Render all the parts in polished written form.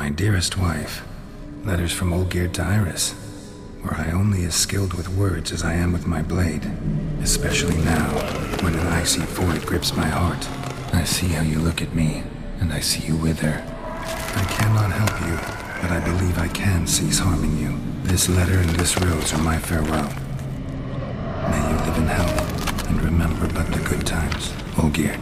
My dearest wife, letters from Olgierd to Iris, were I only as skilled with words as I am with my blade, especially now, when an icy void grips my heart. I see how you look at me, and I see you wither. I cannot help you, but I believe I can cease harming you. This letter and this rose are my farewell. May you live in health, and remember but the good times. Olgierd.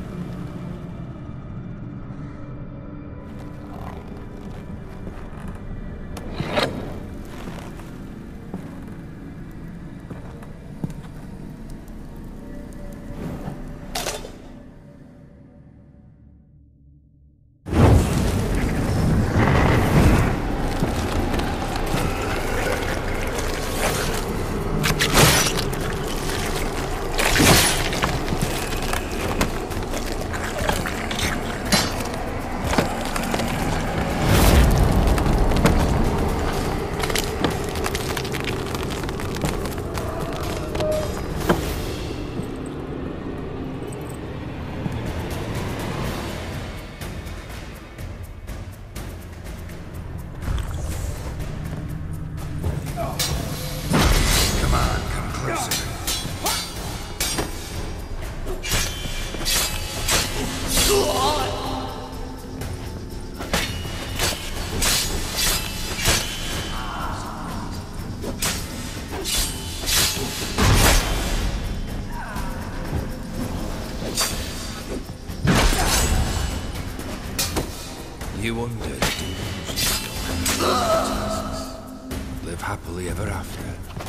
You undead demons, tasks. Live happily ever after.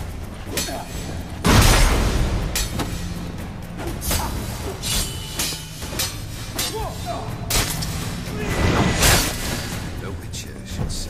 No witcher should see.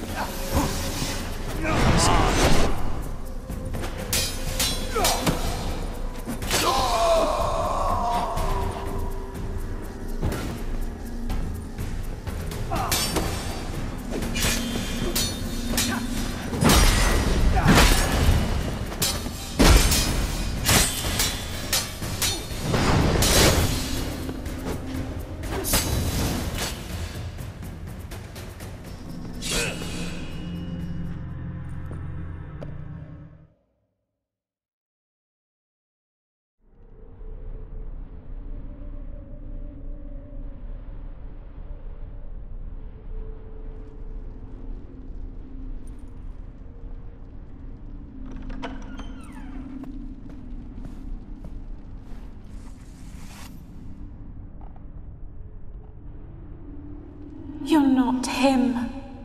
You're not him.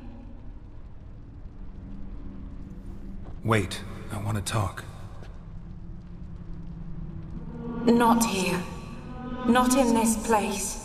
Wait, I want to talk. Not here. Not in this place.